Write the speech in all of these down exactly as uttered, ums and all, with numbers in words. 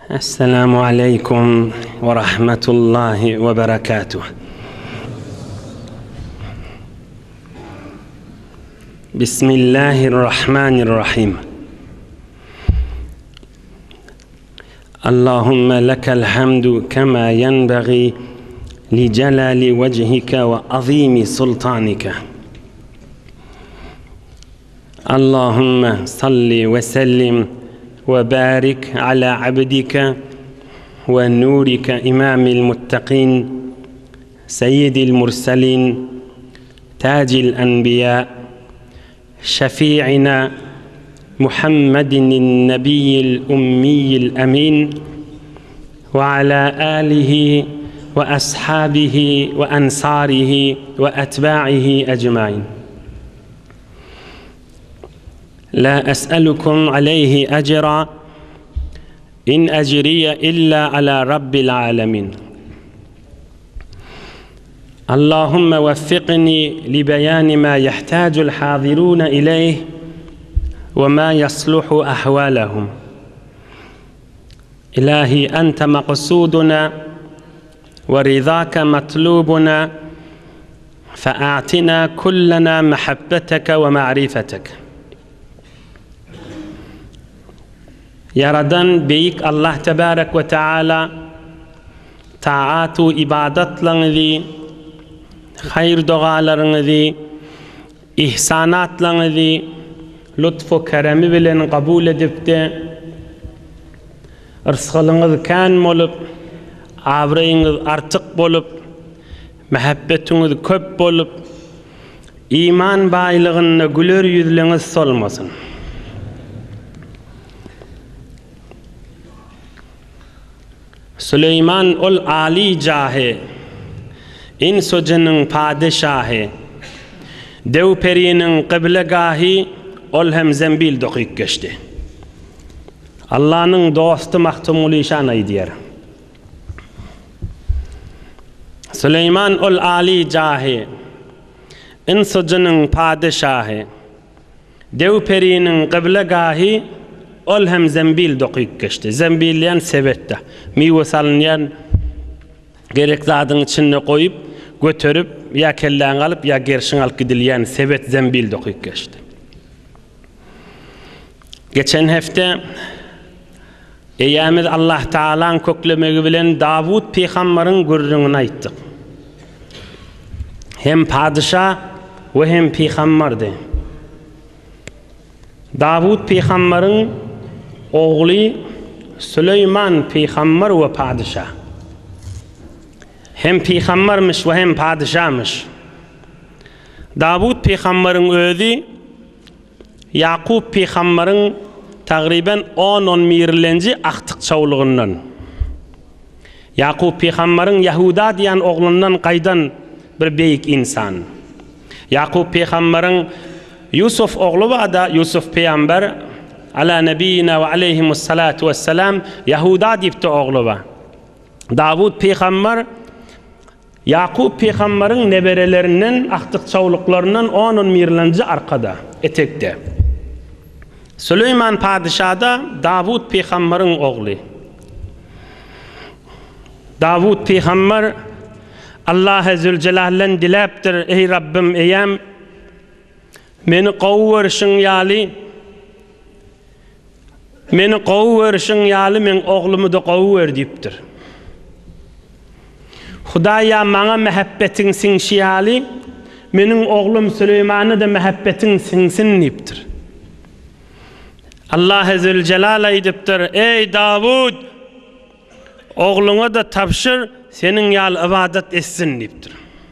السلام عليكم ورحمة الله وبركاته. بسم الله الرحمن الرحيم. اللهم لك الحمد كما ينبغي لجلال وجهك وعظيم سلطانك. اللهم صل وسلم وبارك على عبدك ونورك إمام المتقين سيد المرسلين تاج الأنبياء شفيعنا محمد النبي الأمي الأمين وعلى آله وأصحابه وأنصاره وأتباعه أجمعين. لا أسألكم عليه أجرا إن أجري إلا على رب العالمين. اللهم وفقني لبيان ما يحتاج الحاضرون إليه وما يصلح أحوالهم. إلهي أنت مقصودنا ورضاك مطلوبنا، فأعطنا كلنا محبتك ومعرفتك. Yaradan beyik Allah tebarek ve teala taatu ibadetlerinizi, hayır dualarınızı, ihsanatlarınızı lütfu keremi bilen kabul edip de rızkınız kan olup, avrayınız artık bolup, muhabbetiniz köp bolup, iman baylığına güler yüzlüğünüz solmasın. Süleyman ol Ali cahe, insu cinin padişahı, dev perinin kıblegahı, ol hem zembil dokik geçti. Allah'ın dostu mahtumul işanayı diyer. Süleyman ol Ali cahe, insu cinin padişahı, dev perinin kıblegahı, ol hem zembil dokik geçti. Zembilyen sebette. Miwe salınyan gerek zadın içine koyup, götürüp, ya kelleğin alıp, ya gerşin alıp gidilyen sebet zembil dokik geçti. Geçen hafta Eyyamiz Allah Teala'nın köklemegi bilen Davud Peygamber'in gurrunu ayttık. Hem padişah ve hem peygamberdi. Davud Peygamber'in oğlu Süleyman Peygamber ve padişah. Hem peygambermiş ve hem padişahmış. Davud Peygamber'in özü Yakub Peygamber'in takriben on on mirlenci aktık çavluğundan. Yakub Peygamber'in Yahuda diyen oğlundan kaydan bir beyik insan. Yakub Peygamber'in Yusuf oğlu var da Yusuf Peygamber ala nebiyina ve aleyhimussalatu vesselam Yahuda dipti oğlu var. Davud Peygamber Yakub Peygamber'in neberelerinden aktık çavluklarından onun mirlenci arkada etekte. Süleyman Padişah da Davud Peygamber'in oğlu. Davud Peygamber Allah Zülcelal'den dileptir, ey Rabbim eyyem meni qovverşin yali, meni qovverşin yali, men oğlumu da qovver deyiptir. Hudaya mana muhabbetin sinşi yali, menin oğlum Süleyman'ı da muhabbetin sinsin deyiptir. Allah Zülcelal aydıptır, ey Davud, oğluna da tapşır, senin yal ibadet etsin deyiptir.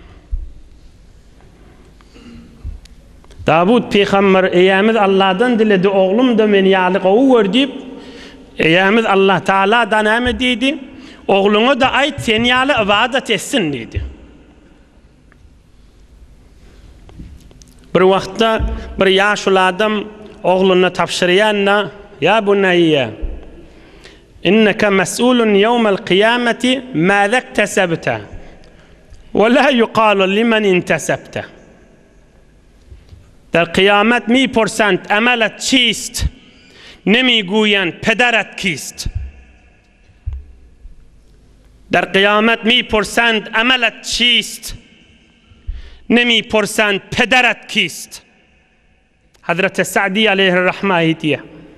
Davud Peygamber eyyamiz Allah'dan diledi, oğlum da meni yali qovver deyip, eyyamiz Allah Teala'dan emi deydi, oğluna da ait sen yali ibadet etsin deydi. Bir vakta bir yaşlı adam oğluna tapşırıyanna, ya bunayya, inneke mes'ulun yevmel kıyameti mâzek tesebte ve la yuqalu limen intesebte. در قیامت می پرسند عملت چیست؟ نمی گویند پدرت کیست؟ در قیامت میپرسند عملت چیست؟ نمیپرسند پدرت کیست. حضرت سعدی علیه الرحمه ایتیه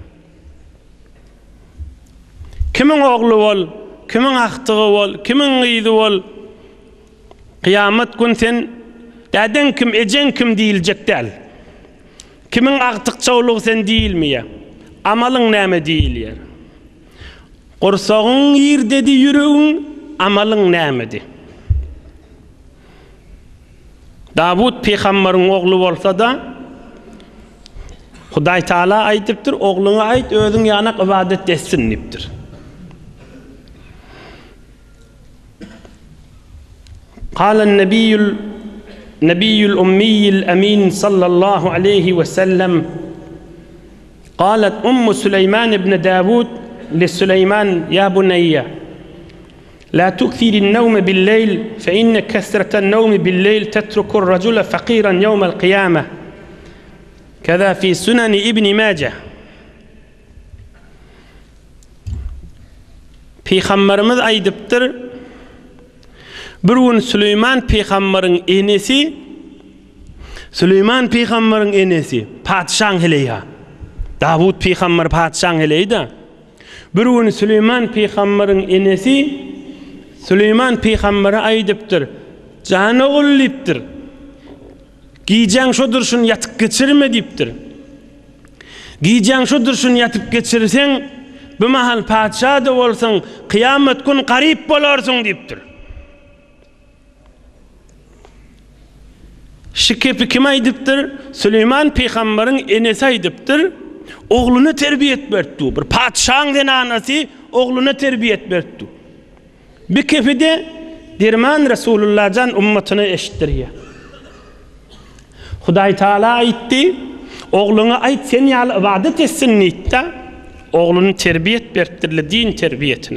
kimin oğlu ol, kimin aktığı ol, kimin gıydı ol, kıyamet gün sen däden kim, ecen kim diyilecek del. Kimin aktıkça oluğu sen değil mi ya? Amalın näme değil yer? Qorsağın yer dedi yüreğin, amalın näme di? Davud peygamberin oğlu bolsa da Hudaý Taala aýdypdyr, oğluňa aýt, özüň ýanak ibadet etsin dipdir. قال النبي النبي الأمي الأمين صلى الله عليه وسلم قالت أم سليمان بن داود لسليمان يا بني لا تكثر النوم بالليل فإن كثرة النوم بالليل تترك الرجل فقيرا يوم القيامة كذا في سنن ابن ماجه. Peygamberimiz aýdypdyr, bir gün Süleyman peygamberin enesi, Süleyman peygamberin enesi, padşaň heleýa. Davud peygamber padşaň heleýdi. Bir gün Süleyman peygamberin enesi, Süleyman peygambere aýdypdyr, jany oglupdyr. Giýjaň şodur şunu yatyp geçirme dipdir. Giýjaň şodur şunu yatyp geçirseň, bu mahal padşa da bolsaň, kıyamet gün garyp bolarsyň dipdir. Şikepi kim aýdypdyr? Süleyman peygamberin enesi aýdypdyr, ogluny terbiýet berdi. Bir padşaň den anasy ogluny terbiýet berdi. Bir kepide derman Resulullah jan ummatyny eşitdirýär. Hudaý Taala aýtdy, ogluňa aýt sen ýaly ibadet etsin diýdi. Ogluny terbiýet berdirli din terbiýetine.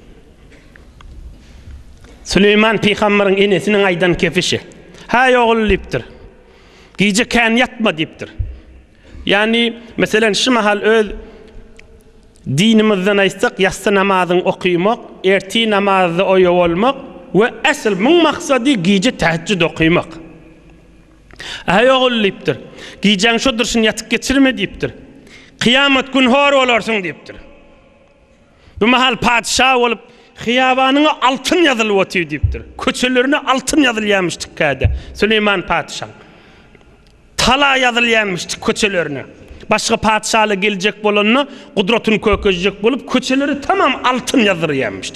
Süleyman peýgamberin enesiniň aýdan kefişi. Hay oğul dipdir. Giýje kän yatma dipdir. Yani meselen şu mahal öz dinimizden aýsak ýatsa namazyny okuýmak, erti namazy oýap bolmak we asl muň maksady giýje tahajjud okuýmak. Hay oğul dipdir. Giýjaň şodur şunu yatyp geçirme dipdir. Kıyamet gün hor bolarsyň dipdir. Bu mahal padşah bolup Hiyabanyňa altyn ýazylyp otyr dipdir. Köçelerine altyn ýazylýanmyşdyk käde. Süleyman padşah. Tala ýazylýanmyşdyk köçelerine. Başga padşahly geljek bolanyny gudratyny kökezjek bolup köçeleri tamam altyn ýazylýanmyşdyk.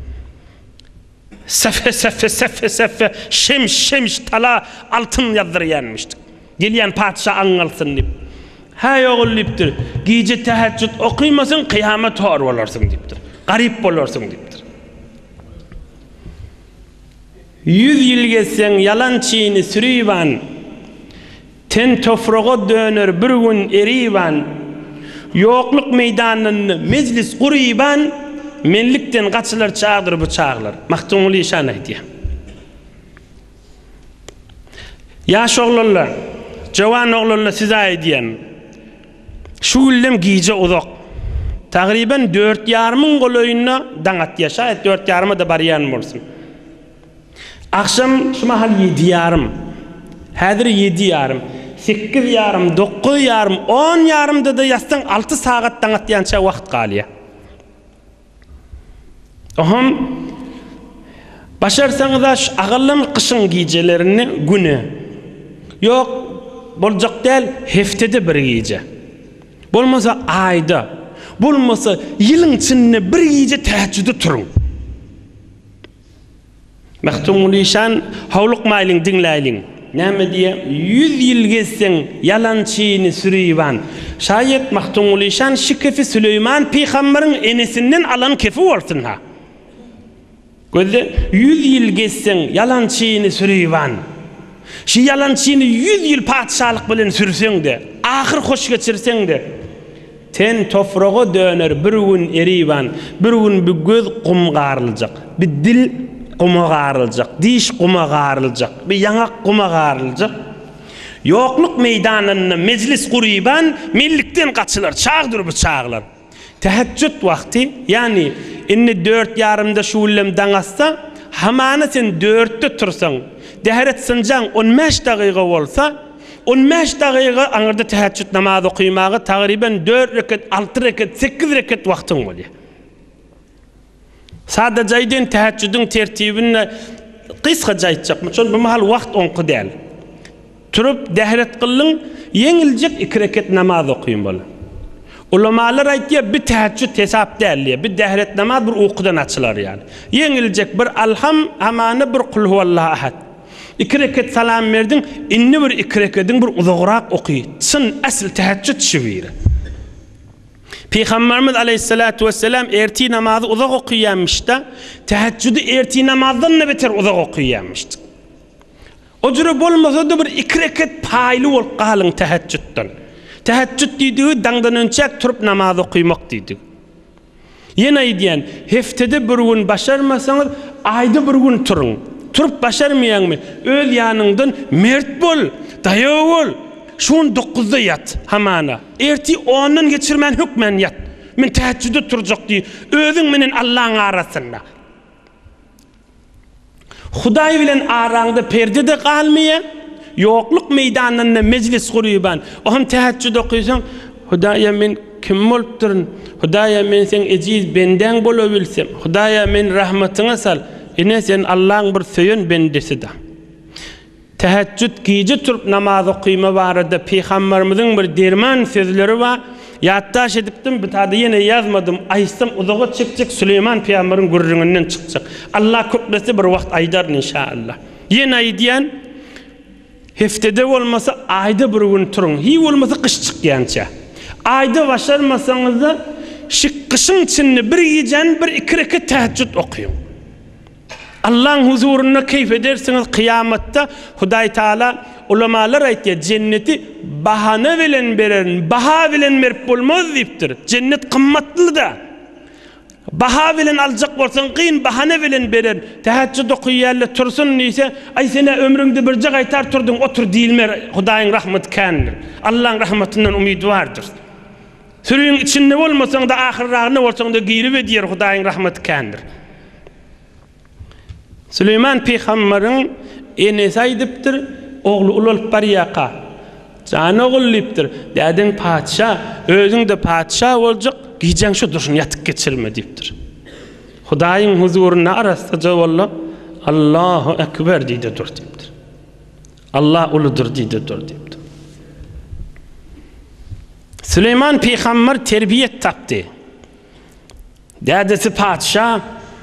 Sefe sefe sefe sefe şems şems tala altyn ýazylýanmyşdyk. Gelýän padşah aňalsyn dip. Hay oğul dipdir. Giýje tahajjud okuýmasaň kıyamet hor bolarsyň dipdir. Garyp bolarsyň dipdir. Yüz yıl geçsen yalançyny sürüýban, ten tofraga döner bir gün eriýban, yokluk meýdanyny meclis gurýban, menlikden gaçylar çağdır bu çağlar. Maktumly şan aýdýar. Ýaş oglanlar, jowan oglanlar size aýdýan. Şu güllem giýje uzak. Tagriben dört ýarym ming goloýuna daňat ýaşaýat, dört ýaryma da barýan bolsun. Akşam şu mahal yedi yarım, häzir yedi yarım, sekiz yarım, dokuz yarım, on yarımda da ýatsaň altı sagat daňat ýança wagt galýar. Oham başarsaňyz agyllyň kışyň giýjelerini güne. Ýok, boljak däl, heftede bir giýje. Bolmasa aýda, bolmasa ýylyň içinde bir giýje täheccüde turuň. Maktumly şan hawluk maýlyň dinläýliň. Näme diýe? yüz ýyl geçseň yalançyny sürüýban. Şaýet maktumly şan şikefi Süleyman peýgamberiň enesinden alan kefi bolsun ha. Gözde yüz ýyl geçseň yalançyny sürüýban. Şu yalançyny yüz ýyl padşahlyk bilen sürseň de, ahyr hoş geçirseň de, ten tofraga döner bir gün eriýban, bir gün bir göz gum garlyjak, bir dil Quma garıljak, diş quma garıljak, bir yaňak quma garıljak. Yokluk meýdanyny meclis gurýban, millikden gaçylar, çağdır bu çağlar. Tahajjud wagty, yani inni dört yarımda şuullem daňassa, hamana sen dörtte tursaň, dähret sınjaň on beş dagyga bolsa, on beş dagyga aňyrda täheccüd namazy okuymagy tagriben dört rekat, altı rekat, sekiz rekat wagtyň bolýar. Sada jaýdyn täheccüdüň tertibini kıska jaýtjak. Şol bu mahal wagt onqy däl. Turup dähret kıllyň, yeňiljek iki rekat namaz okuýun bol. Ulamalar aýtýar, bir täheccüd hesap däl, bir dähret namaz bir okudan açylar ýani. Yeňiljek bir alham, hamany bir kul huvallahu ahad. İki rekat salam berdin, inni bir iki rekatdyň bir uzagrak okuy. Çyn asl täheccüd şübiri. Peygamberimiz aleyhissalatu vesselam erti namazı uzak okuyanmıştı. Teheccüdü erti namazdan ne beter uzak okuyanmıştı. O cürü bolmasa da bir iki rekat paylı ol qalın teheccüdden. Teheccüd dediği dangdan önçek turup namaz okuymak dedi. Yine diyen, heftede bir gün başarmasanız ayda bir gün turun. Turup başarmayan mı? Öl yanından mert bol, dayağı ol. Şun dokuzda yat hamana. Erti ondan geçirmen hükmen yat. Men teheccüde turjak diye. Özün menen Allah'ın arasında. Hudaý bilen araňda perde de kalmaya, yokluk meydanında meclis kuruyban. Oham teheccüde okuýsaň, Hudaýa men kim bolup durun? Hudaýa men sen ejiz benden bolabilsem, Hudaýa men rahmatyňa sal. Ine sen Allah'ın bir söýen bendesida. Teheccüd gece turup namaz okuyma barada Peygamberimizin bir derman sözleri var. Yattaş edipdim, bir tadı yine yazmadım. Aysam uzağa çıkacak, Süleyman Peygamberin gurrunundan çıkacak. Allah köpresi bir vakt aydar inşallah. Yine aydiyen, heftede olmasa ayda bir gün turun. Hi olmasa kış çıkyança. Ayda başarmasanız da kışın içinde bir yiyeceğin bir iki rekat teheccüd okuyun. Allah'ın huzuruna keyif edersiniz kıyamatta. Hudaý Taala ulamalar aýtýar, cenneti bahana bilen beren, baha bilen berip bolmaz diýipdir. Cennet kımmatly da. Baha bilen aljak bolsaň kyn bahana bilen beren. Teheccüd okuýarly tursun diýse, ay sene ömrüňde bir jak aýtar turdyň, otur diýilmer. Hudaýyň rahmaty kändir. Allah'ın rahmatyndan umydwardyr. Sürüň içinde bolmasaň da ahirragyna bolsaň da gyrip edýär, Hudaýyň rahmaty kändir. Süleyman Peygamberin enesi aýdypdyr, oglu ululup barýaka. Jany ogullypdyr. Däden paçha, özüň de paçha boljak, giýjeň şu durşun yatyp geçirme diýipdir. Hudaýyň huzuruna arasda jawalla, Allahu ekber diýdi dur diýipdir. Allah uludur diýdi dur diýipdir. Süleyman Peygamber terbiyet tapdy. Dädesi paçha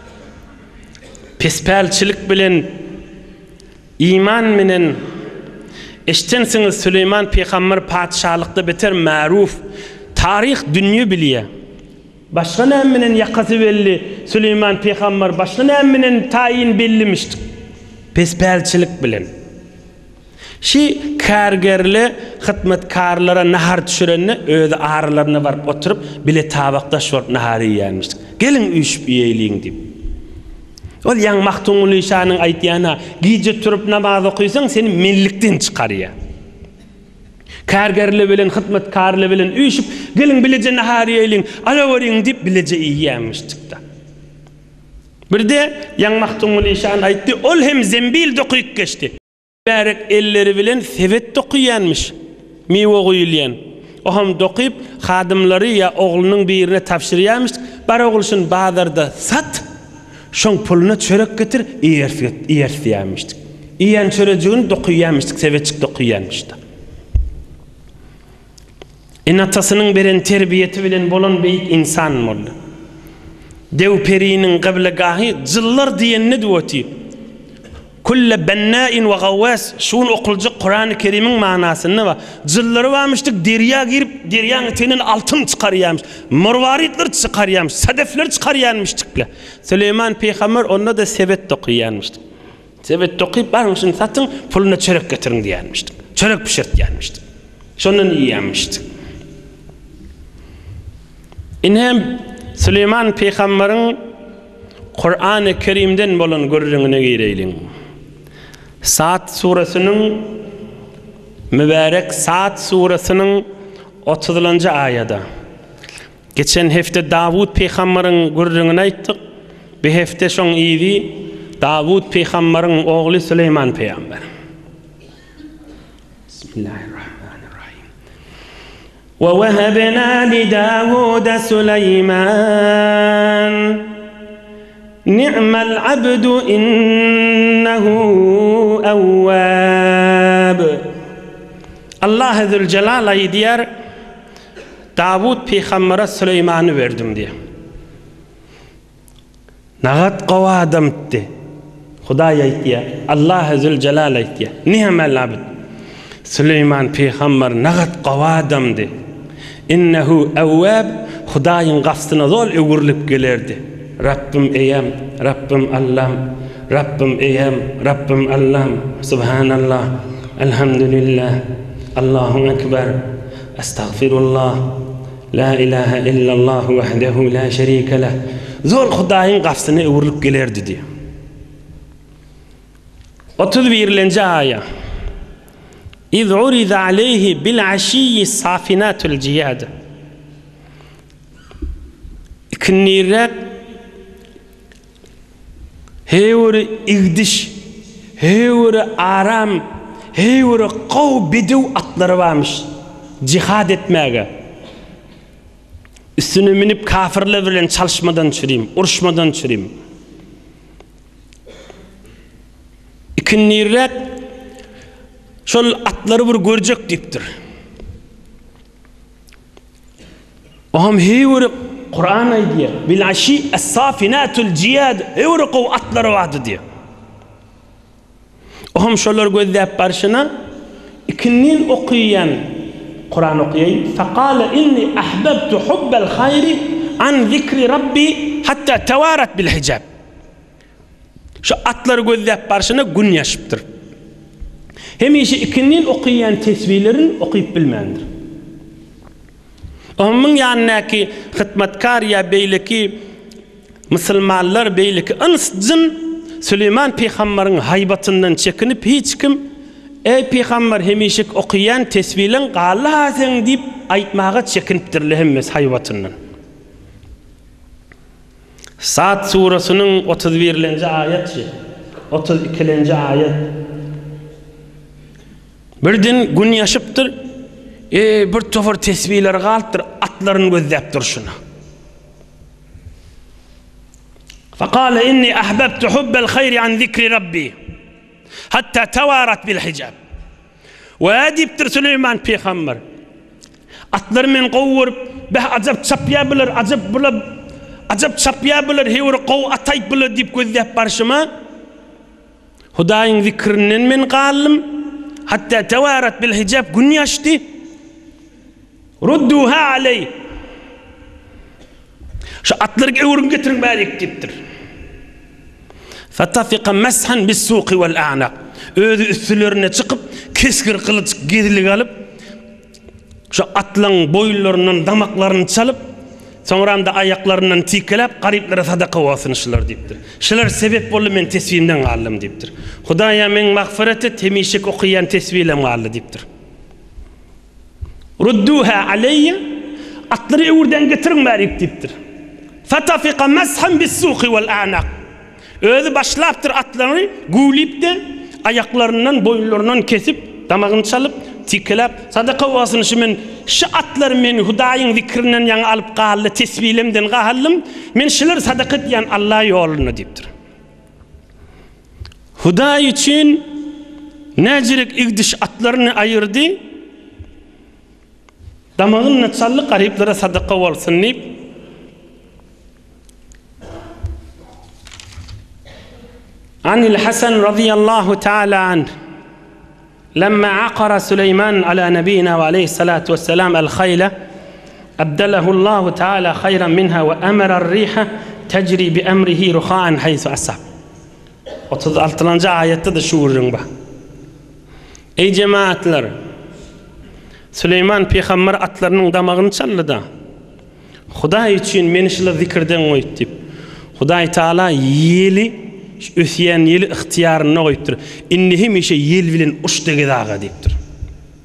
pesperçilik bilen iman menen eştensiňiz Süleyman Peygamber padşahlykda beter maruf, tarih dünýä bilýär. Başga näme menen ýakasy belli, Süleyman Peygamber başga näme menen taýin bellimişdi. Pesperçilik bilen. Şi kärgerli hyzmatkarlara nahar düşürenne öýde aralaryna baryp oturup bile tabakdaş bolup nahar ýýärmişdi. Gelin üýşüp ýeýliň diýip. Ol ýaň Mahtumul İşanyň aýtýana, gije turup namaz okuýsaň seni mellikden çykarýar. Kärgerli bilen hyzmatkarly bilen üýşüp, gelin bileje nahar ýeýliň, alawariň diýip bileje ýýärmişdik. Birde ýaň Mahtumul İşan aýtdy, ol hem zembil dokuýup geçdi. Bärek elleri bilen sebet dokuýanmış. Mewe goýulýan. Oham dokuýup hadymlary ýa oglunyň birine tapşyrýarmış. Bar ogulşyn bazarda sat. Şoň puluna çörek getir, ýerfýärmişdik. Iýen çöreğini dokuýarmışdyk, sebetçik dokuýarmışdy. Enatasynyň beren terbiyeti bilen bolan beýik insan boldy. Dew periniň gıblegahy jyllar diýenni diýeti. Kulle bennâin ve gawwas, şun okulcuk Kur'an-ı Kerim'in manasyny wa jyllary barmışdyk, derýa girip derýanyň tenen altyn çykarýarmış, marwaritler çykarýarmış, sadefler çykarýarmışdyklar. Süleyman Peygamber onda da sebet dokuýarmışdy. Sebet dokuýup barmışyň satyň, puluna çörek getirin diýärmişdi. Çörek pişirtýärmişdi. Şondan ýýärmişdi. Inem Süleyman Peygamberin Kur'an-ı Kerim'den bolan görüňine gireýliň. Saat suresinin mübarek Saat suresinin otuzuncu ayada Geçen hefte Davud peygamberin gurrunu ayttık. Bir hefte şoň iyidi Davud peygamberin oğlu Süleyman peygamber. Bismillahirrahmanirrahim. Ve vehebna li Davud Süleyman ni'mel abdu innehu evvab. Allah Zülcelal aydiyer Davud peygambere Süleyman'ı verdim diye. Nagat qawa adamdı. Hudaý aýtdy. Allah Zülcelal aýtdy. Ni'mel abd. Süleyman peygamber nagat qawa adamdy. İnnehu evvab. Hudaýyň gafsyna zol öwürlip gelerdi. Rabbim eyem, Rabbim Allah'ım, Rabbim eyem, Rabbim Allah'ım. Subhanallah, elhamdülillah, Allahu ekber, estağfirullah, la ilahe illallah vahdehu la şerike leh. Zor Hudaýyň gafsyna öwürlip gelerdi diye. otuz birinji aya. İz urida aleyhi bil aşiyyi safinatul ciyad. İkinnirek hewri igdiş, hewri aram, hewri qaw bidu atlary varmış. Cihad etmäge. Üstüne minip kafirler bilen çalışmadan çüreyim, uruşmadan çüreyim. İkinnirek şol atlary bir görjek dipdir. Oham hewri Kur'an aydiye bil aşi es-safinatul ciyad hewri qaw atlary wady diye. Oham şolar gözläp barşyna ikinnin okuyan Kur'an okuyayım. Faqala inni ahbabtu hubbal hayri an zikri rabbi hatta tawarat bil hijab. Şu atları gözläp barşyna gün yaşıptır. Hemişe ikinnin okuyan tesbihlerin okuyup bilmendir. Onun yanındaki hizmetkar ya beyleki Müslümanlar beyleki ınsıcın Süleyman peygamberin haybatından çekinip hiç kim ey peygamber hemişik okuyan tesbilen qala sen dip aytmağa çekinipdirler hemmes haybatından. Saat surasının otuz birinji ayeti, otuz ikinji ayet. Birden gün yaşıptır. E bir tofor tesbihler galtır atların gözläp durşuna. Faqala inni ahbabtu hubbal hayri an zikri rabbi hatta tawarat bil hijab. Ve adiptir Süleyman peygamber. Atlar men qowur bah azap çapyabilir, azap bulab azap çapyabilir, hewr qow atayıp dip gözläp barşyma. Hudaýyň zikrininden men galym hatta tawarat bil hijab gün yaşdy. Rudduha aley. Şu atlarga öwrün getirin bärik dipdir. Fatafiqa mashan bis suqi wal a'naq. Özü üstlerine çıkıp keskir kılıç gedilik alıp şu atlaryň boyunlarından damaklarını çalıp sonra da ayaklarından tikelep gariplere sadaka bolsun şular dipdir. Şular sebep boldy men tesbihimden galdym dipdir. Hudaýa men magfiret et hemişik okuyan tesbihlem galdy dipdir. Rudduha aleyya atları öwürden getirin bärik dipdir. Fatafiqa mashan bis suqi wal a'naq. Özü başlaptır atlarını gulip de ayaklarından boyunlarından kesip damagyny çalıp tikelep sadaka bolsun şu men şu atlar men Hudaýyň zikrinden ýa alıp galdy tesbihlemden galdym men şular sadaka etýän Allah ýoluna dipdir. Hudaý üçin näjirik igdiş atlaryny aýyrdy. Damagyny çalyp garyplara sadaka bolsun diýip Anil Hasan radıyallahu ta'ala anh لما عقر سليمان على نبينا وعليه الصلاة والسلام الخيل أبدله الله تعالى خيرا منها وأمر الريح تجري بأمره رخاء حيث أصاب. otuz altıncı ayette de şu vurun bak. Ey cemaatler, Süleyman peygamber atlarının damağını çaldı. Hudaý üçin meni şular zikirden goýup dip. Hudaý Taala yeli ösyen yeli ihtiyaryna goýupdyr. Inni hemişe yel bilen uçdy gidaga dipdir.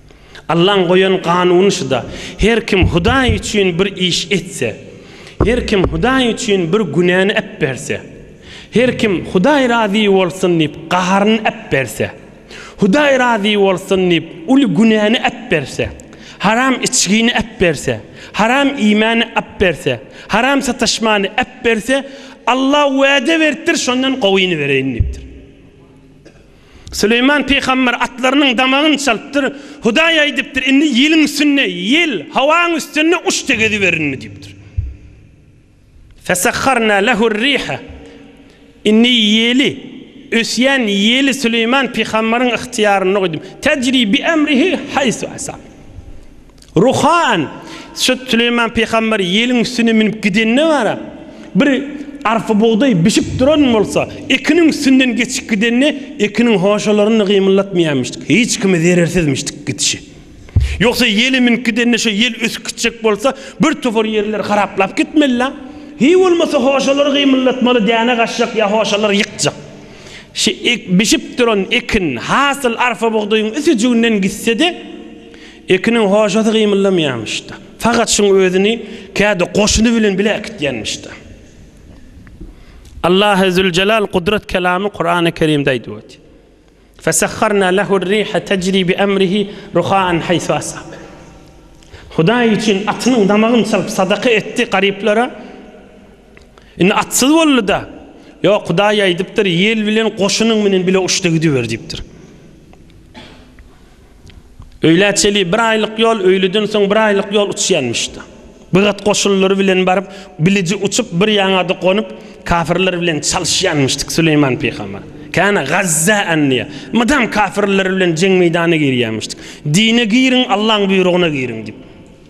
Allah'ın koyan kanunu şu da, her kim Huday için bir iş etse, her kim Huday için bir günahını ep berse, her kim Huday razı olsun deyip qaharını ep berse, Huday razı olsun deyip ulu günahını ep berse, haram içkiğini ep berse, haram imanı ep berse, haram sataşmanı ep berse, Allah vaade vertir, şondan qovini vereyin deyiptir. Süleyman Peygamber atlarının damağını çalıptır, Huday aydiptir, inni yelin üstüne, yel, havanın üstüne uç tegedi verin mi deyiptir. Fesakharna lehur riha, inni yeli, ösyen yeli Süleyman Peygamber'in ihtiyarını koydum. Tecri bi emrihi haysu asab. Ruhan, Süleyman Peygamber yelin üstüne minip gidenine var. Bir arfa buğday bişip duran olsa, ekinin üstünden geçip gidenine, ekinin hoşalarını kıyımlatmayamıştık. Hiç kimi zerersizmiştik gidişi. Yoksa yeli minip gidenine şu yel üst küçük olsa, bir tofor yerler haraplap gitmeli lan. Hiç olmasa hoşaları kıyımlatmalı, diyana kaçacak ya hoşaları yıkacak. Bişip duran ekin, hasıl arfa buğdayın üstücüğünden gitse de, ekinin hoşası kıyımlatmayamıştı. Fakat şun özünü, kâda koşunu bilen bile ekityenmişti. Allah Zülcelal kudret kelamı Kur'an-ı Kerim'de diyor. Fesakharna lehu'r riha tecri bi emrihi ruhan haythu asab. Huday için atının damağını çalıp sadaka etti gariplara. İnne atsız oldu da. Yok Huday aydiptir, yel bilen koşunun menen bile uçta gidiver deyiptir. Öyleçeli bir aylık yol, öylüdün son bir aylık yol uçuyanmıştı. Bıgat koşulları bilen barıp, bilici uçup bir yanadı konup, kafirler bilen çalışyanmıştık Süleyman Peygamber. Kana gazza'an diye. Madam kafirler bilen cenk meydanı giriyanmıştık. Dine girin, Allah'ın buyruğuna girin deyip.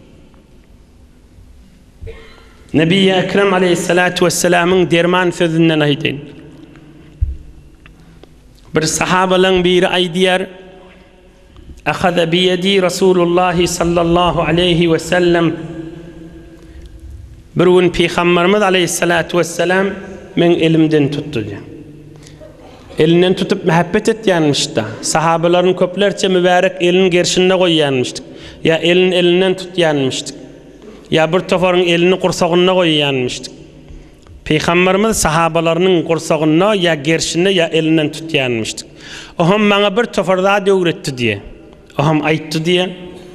Nebi-i Ekrem aleyhissalatu vesselam'ın derman sözünden aydeyin. Bir sahabalan biri aydiyar, Akhada biyedi Resulullah sallallahu aleyhi ve sellem. Bir gün Peygamberimiz aleyhissalatu vesselam men elimden tuttu. Elinden tutup muhabbet etyanmıştı. Sahabaların köplerçe mübarek elin gerşinde koyyanmıştık. Ya elin elinden tutyanmıştık. Ya bir tofarın elini kursağına koyyanmıştık. Peygamberimiz sahabalarının kursağına ya gerşinde ya elinden tutyanmıştık. Oham bana bir tofar daha dövretti diye. Oham ayttı diye.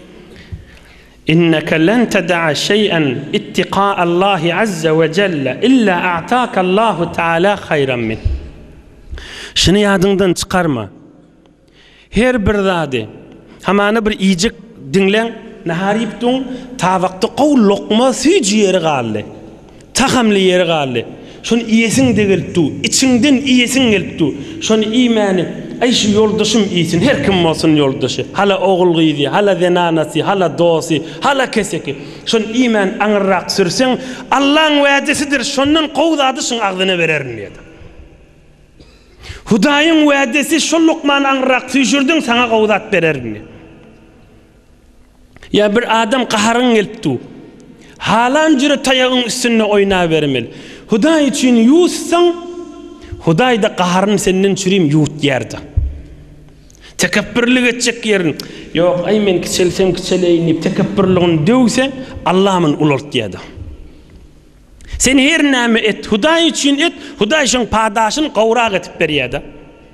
İnneke len ted'a şey'en ittiqa Allah azze ve celle illa a'taka Allahu Teala hayran min. Şunu yadından çıkarma. Her bir zade hamana bir iyicik dinlen nahariptun ta vakti qavl lokma süc yeri galli. Tahamli yeri galli. Şunu iyesin de geltu, içinden iyesin geltu. Şunu imanı ay şu yoldaşım iyisin, her kim olsun yoldaşı. Hala oğul gıydi, hala zenanası, hala dosi, hala keseki. Şun iman anırrak sürsen, Allah'ın vaadesidir. Şunun qovdadı şun ağzına vererim dedi. Hudayın vaadesi şu lokman anırrak süjürdün sana qovdat vererim dedi. Ya bir adam qaharın gelptu. Halan jürü tayağın üstüne oyna vermeli. Huday için yuğsan, Huday da qaharın senden çürüyüm yuğut yerdi. Tekebbürlük edecek yerin. Yok ay men kiçelsem kiçeleyim, tekebbürlüğün dövse Allah'ımın ulurt diyedi. Sen her neme et, Huday için et, Huday için padaşın qavrak etip beriyedi.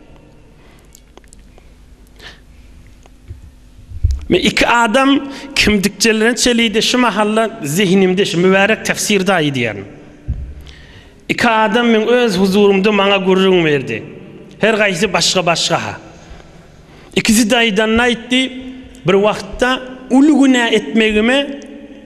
Me iki adam kimdikçelerin çeliydi şu mahalla zihnimde şu mübarek tefsirdaydı yani. İki adam men öz huzurumda bana gurrun verdi. Her gaysi başka başka ha. İkisi de aydan aytti bir vakta ulu günah etmegime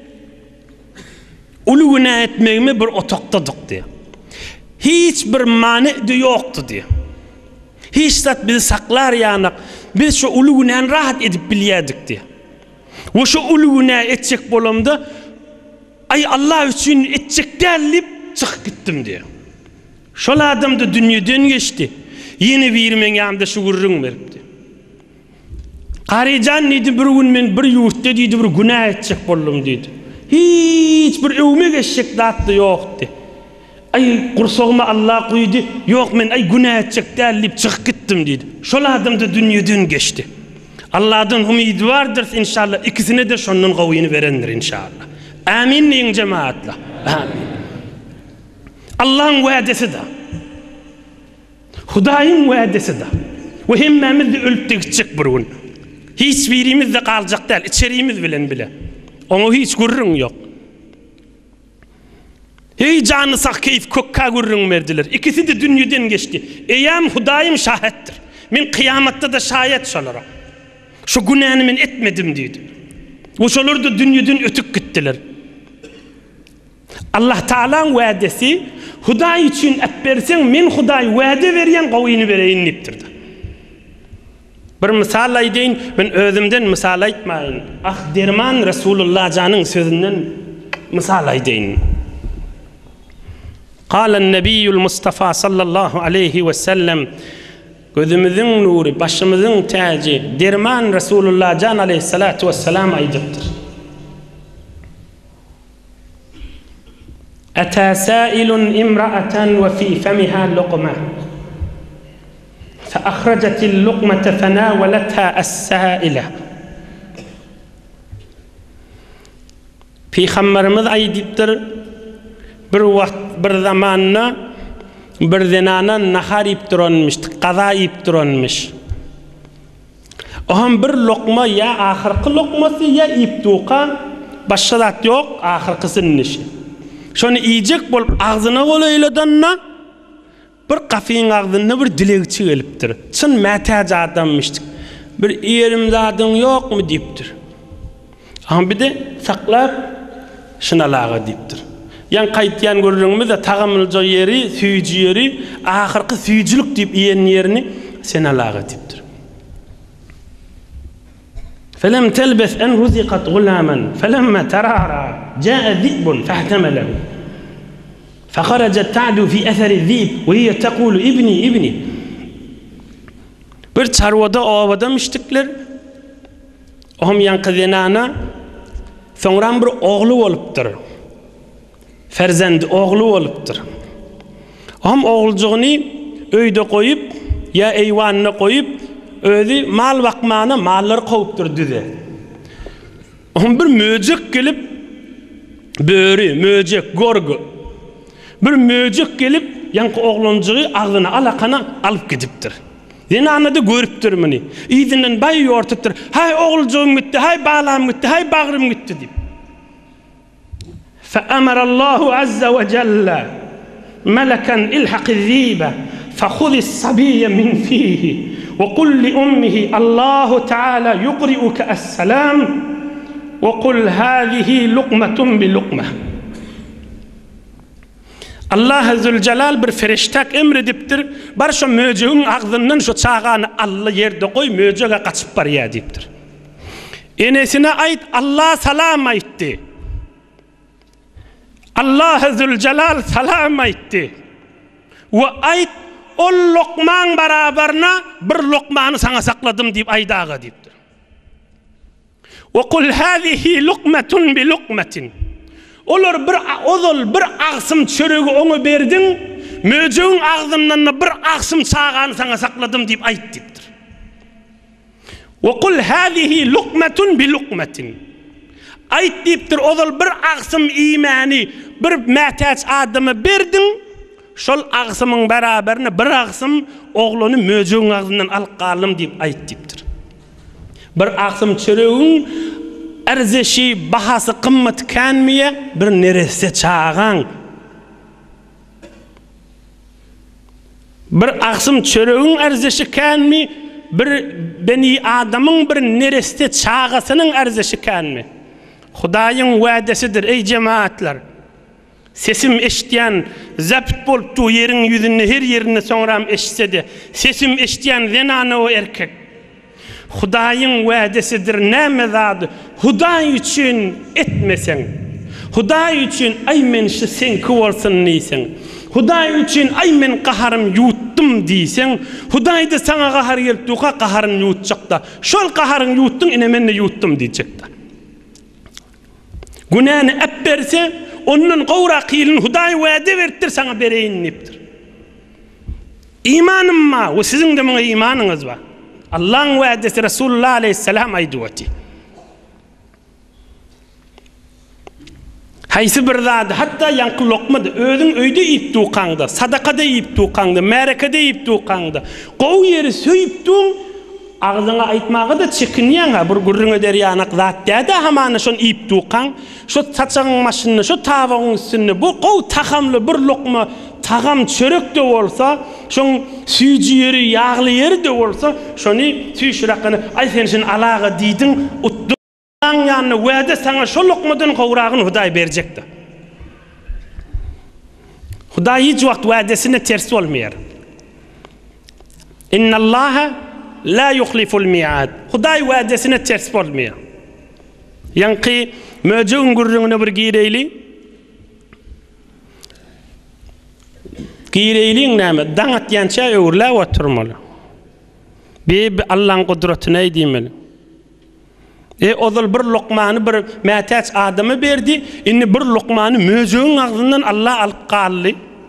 ulu günah etmegime bir otoktadık diye. Hiç bir mani de yoktu diye. Hiç zat bizi saklar yanak. Biz şu ulu günahını rahat edip biliyorduk diye. Ve şu ulu günah edecek bolamda ay Allah için edecek derlip çık gittim diye. Şol adam da dünyadan geçti. Yeni bir men yanımda şu gurrun veripti. Qarican neydi bir gün men bir yurtta deydi bir günah edecek bollum deydi. Hiç bir övme geçecek datlı yoktu. Ay kursağıma Allah koydu. Yok men ay günah edecek derlip çık gittim deydi. Şol adam da dünyadan geçti. Allah'dan ümidi vardır inşallah. İkisine de şonun kaviyini verendir inşallah. Amin deyin cemaatla. Amin. Allah'ın vaadesi de. Hudayın vaadesi de. Ve hemmemiz de ölüp de gidecek burun. Hiçbirimiz de kalacak değil. İçeriğimiz bilen bile. Onu hiç gurrun yok. Hey canı sak keyif kokka gurrun verdiler. İkisi de dünyadan geçti. Eyyam Hudayım şahittir. Min kıyamatta da şahit şolara. Şu günahını men etmedim dedi. O şolar da dünyadan ötüp gittiler. Allah Teala'nın vaadesi Huday için etbersen men Huday vaade veriyen kavini vereyim niptirdi. Bir misal aydeyin, ben özümden misal aytmayın. Ah derman Resulullah canın sözünden misal aydeyin. Kâlen Nebiyyül Mustafa sallallahu aleyhi ve sellem gözümüzün nuru, başımızın tacı, derman Resulullah can aleyhissalatu vesselam aydıptır. Ata sâilun imra'atan ve fî femiha luqma. فأخرجت اللقمة فناولتها السائلة. Peygamberimiz aydıptır. Bir vakt, bir zamanna bir zenana nahar yiyip duranmış, qaza yiyip duranmış. Oham bir lokma ya ahirki lokması ya yiyip tuqa, başka zat yok, ahirkisinin işi. Şonu yiyecek bolup ağzına kolayladanna bir kafeyin ağzında bir dilekçi geliptir. Çın metac adammıştık. Bir yerim zadın yok mu deyiptir. Ama bir de saklap şınalağa deyiptir. Yan kayıtlayan görürümüz de tağımılca yeri, süyücü yeri, ahirki süyücülük deyip iyenin yerini senalağa deyiptir. فَلَمْ تَلْبَثْ اَنْ رُزِقَتْ غُلَامًا فَلَمَّا تَرَارَى جَاءَ ذِئْبٌ فَاحْتَمَلَهُ فخرجت تعدو في أثر الذئب وهي تقول ابني ابني. Bir çarvada ovada müştikler. Ohum yankı zenana sonra bir oğlu oluptur. Ferzendi oğlu oluptur. Ohum oğulcuğunu öyde koyup ya eyvanına koyup öyle mal bakmağına malları kovuptur düze. Ohum bir möcek gelip böğrü, möcek, gorgu bir möcek gelip yankı oğluncuğu ağzına alakana alıp gidiptir. Yine anladı görüptür mini. İzinden bay yortuptur. Hay oğulcuğum gitti, hay bağlam gitti, hay bağrım gitti deyip. فَأَمَرَ اللّٰهُ عَزَّ وَجَلَّ مَلَكًا اِلْحَقِ الذِّيبَ فَخُذِ الصَّبِيَّ مِنْ فِيهِ وَقُلْ لِأُمِّهِ اللّٰهُ تَعَالَى يُقْرِئُكَ السَّلَامِ وَقُلْ هَذِهِ لُقْمَةٌ بِلُقْمَةٍ. Allah Zülcelal bir feriştak emrediptir. Bar şu möceğin ağzından şu çağağını Allah yerde koy, möceğe kaçıp var ya deyiptir. Enesine ait Allah salam aitti. Allah Zülcelal salam aitti. Ve ait o lokman beraberine bir lokmanı sana sakladım deyip aydağı deyiptir. Ve kul hâzihi lukmetun bi lukmetin. Olur bir ozul bir ağsım çörüğü onu verdin, möceğin ağzından bir ağsım çağağını sana sakladım deyip ayt deyiptir. Ve kul hâzihi lukmetun bi lukmetin. Ayt deyiptir, ozul bir ağsım imani, bir mehtaç adamı verdin, şol ağsımın beraberine bir ağsım oğlunu möceğin ağzından alıp kalım deyip ayt deyiptir. Bir ağsım çörüğün erzeşi, bahası kımmet kanmiye bir neresi çağın. Bir aksım çörüğün erzeşi kanmi, bir beni adamın bir neresi çağısının erzeşi kanmi. Hudayın vaadesidir ey cemaatler. Sesim eşityen, zapt boltu yerin yüzünü her yerini sonra eşitse de, sesim eşityen zenanı o erkek. Hudayın vaadesidir ne mezadı. Huday için etmesen. Huday için ay men şu sen kıvarsın neysen. Huday için ay men qaharım yuttum deysen. Huday da sana qahar gelip duqa qaharın yutacak da. Şol qaharın yuttun ine men de yuttum diyecek da. Günahını ep berse onun qavra qilin Huday vaade vertir sana bereyin niptir. İmanım ma ve sizin de bana imanınız var. Allah'ın vaadesi Resulullah aleyhisselam ayduvati. Haysi bir zat hatta yankı lokmada özün öyde ip tuğandı, sadakada ip tuğandı, merekede ip tuğandı. Qow yeri söyüp tuğun, ağzına aytmağı da çekiniyan bir gurrun deryanak zat dedi hamana şon ip tuğan, şu saçağın maşını, şu tavağın üstünü, bu qow tahamlı bir lokma tağam çörek de olsa, şon süyücü yeri, yağlı yeri de olsa, şonu süyüşürakını, ay sen şun alağı diydin, uttu. Yani vade sana şu lokmadan kavurağını Huday verecekti. Huday hiç vakit vadesine ters olmuyor. İnna Allaha la yuhliful mi'ad. Huday vadesine ters olmuyor. Yankı möcün gurrunu bir gireyli. Gireyliğin neymi? Danat yança öğürle oturmalı. Bir Allah'ın kudretine demeli. E ozal bir lokmanı bir metaç adamı berdi. Inni bir lokmanı möcüğün ağzından Allah alıp qallı.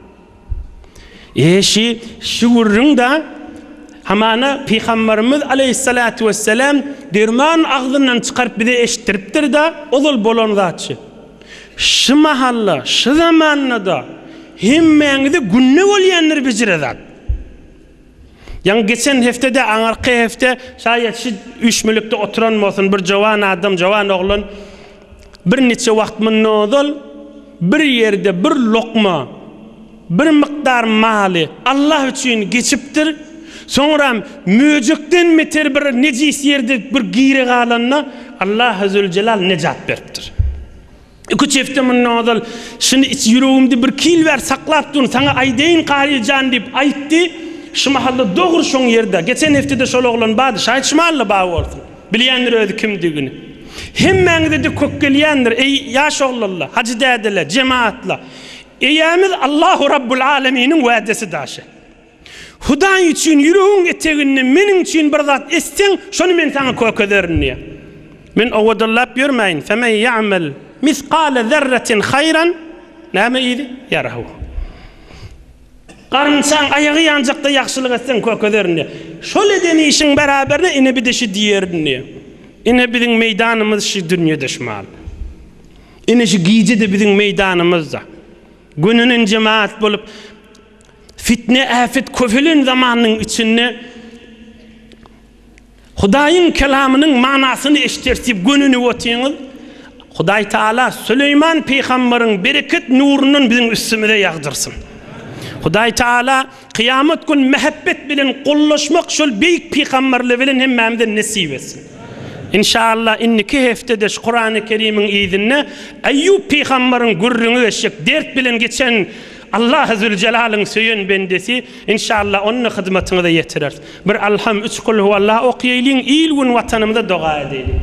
E şi şuurun da hamana Peygamberimiz aleyhissalatu vesselam derman ağzından çıkarıp bir de eşittiriptir da ozal bolon zatçı. Şu mahalla, şu zamanla da hemmeğinde günne olyanlar becire zat. Yani geçen heftede, anarki hefte, şayet şu üç mülükte oturan olsun bir cavan adam, cavan oğlun, bir neçe vakt mınodol, bir yerde bir lokma, bir miktar mali Allah için geçiptir, sonra mücükten meter bir necis yerde bir giyri kalanına Allah Zülcelal necat veriptir. İki hefte mınodol, şimdi iç yüreğimde bir kil ver saklaptın, sana aydeyin qarican deyip aytti, şu mahalla doğru şon yerde. Geçen heftede şol oğlan bağdı. Şahit şu mahalla bağı olsun. Bilyendir öyle kimdiğini. Hemmeğinde de kökkeliyendir. Ey yaş oğlallah, hacı dædiler, cemaatla. Eyyamiz Allahu Rabbul Aleminin vaadesi daşı. Hudan için yüreğin eteğini, menin için bir zat esten, şunu men sana kökederin diye. Men oğudallap yürmeyin. Femen ya'mel miskale zerretin hayran. Näme iydi? Yarahu. Qarınsan ayağı yancaqda yaxşılıq etsen kökederini. Şol edeni işin beraberine ine bir de şu diyerini. İne bizim meydanımız şu dünyada şmal. İne şu giyce de bizim meydanımızda. Gününün cemaat bulup fitne, afet, köfülün zamanının içinde Hudayın kelamının manasını eşitersip gününü otuyunuz. Huday Teala Süleyman Peygamber'in bereket nurunun bizim üstümüze yağdırsın. Huday Teala kıyamet gün mehabbet bilen kullaşmak şol büyük peygamberle bilen hemmemden nasip etsin. İnşallah inniki heftede Kur'an-ı Kerim'in izinle Eyyub peygamberin gurrunu eşek dert bilen geçen Allah Zülcelal'ın söyün bendesi inşallah onun hizmetine de yetirir. Bir alham üç kul huvallah okuyayım il gün vatanımda dua edelim.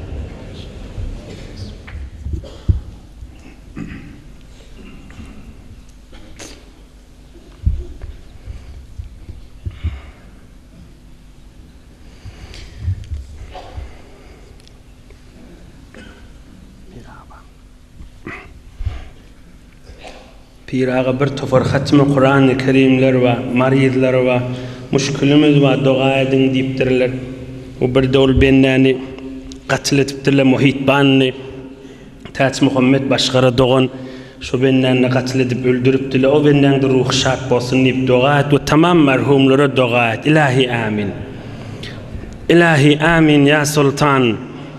Pirağa bir tofar hatmi Kur'an-ı Kerimler ve marizler ve müşkülümüz ve dua edin deyiptirler. O bir de ol bennani katil etiptirler Muhitban'ı Taç Muhammed Başkar'a doğan şu bennani katil edip öldürüptirler. O bennani de ruh şart olsun deyip dua et ve tamam merhumlara dua et. İlahi amin. İlahi amin ya Sultan.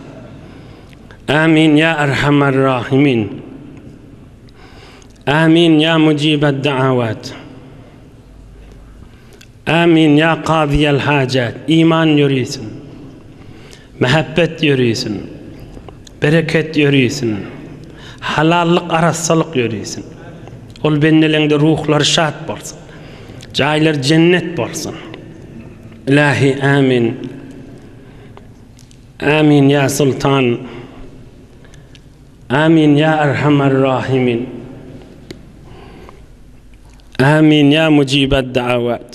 Amin ya Erhamer Rahimin. آمين يا مجيب الدعوات آمين يا قاضي الحاجات إيمان يريسن محبت يريسن بركت يريسن حلالlık arasılık yürüsün ol bennelerinde ruhlar şad bolsun caylar cennet bolsun ilahi amin amin ya sultan amin ya erhamer rahimin آمين يا مجيب الدعوات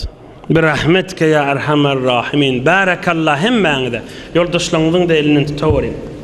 برحمتك يا أرحم الراحمين بارك الله هم عندك يلدش لنظن ده اللي نتطورين